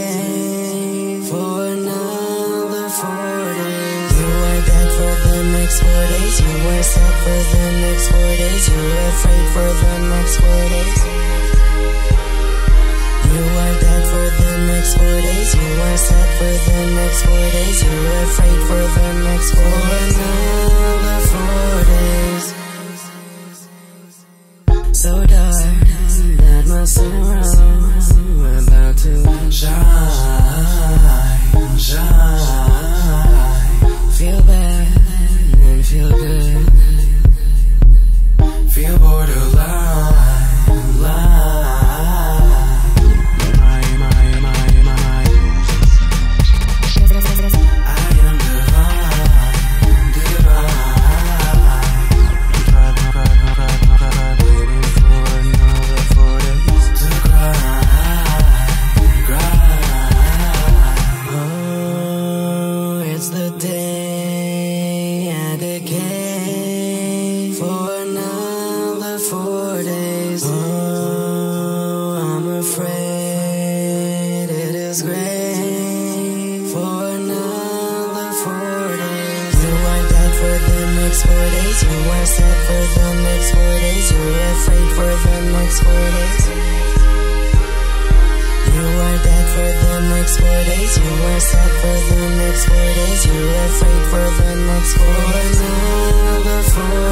for another 4 days. You are dead for the next 4 days. You are sad for the next 4 days. You're afraid for the next 4 days. You are dead for the next 4 days. You are sad for the next 4 days. You're afraid for the next 4 another 4 days. So dark that my sorrow about to shine, shine. Feel bad and feel good. Feel borderline, line. I am divine, divine. Waiting for another 4 days to grind. Oh, it's the day I decay for another 4 days. Oh, I'm afraid it is great for another 4 days. You are dead for the next 4 days. You are sad for the next 4 days. You're afraid for the next 4 days. You are dead for the next 4 days. You are sad for the next 4 days. You're afraid for the next 4 another 4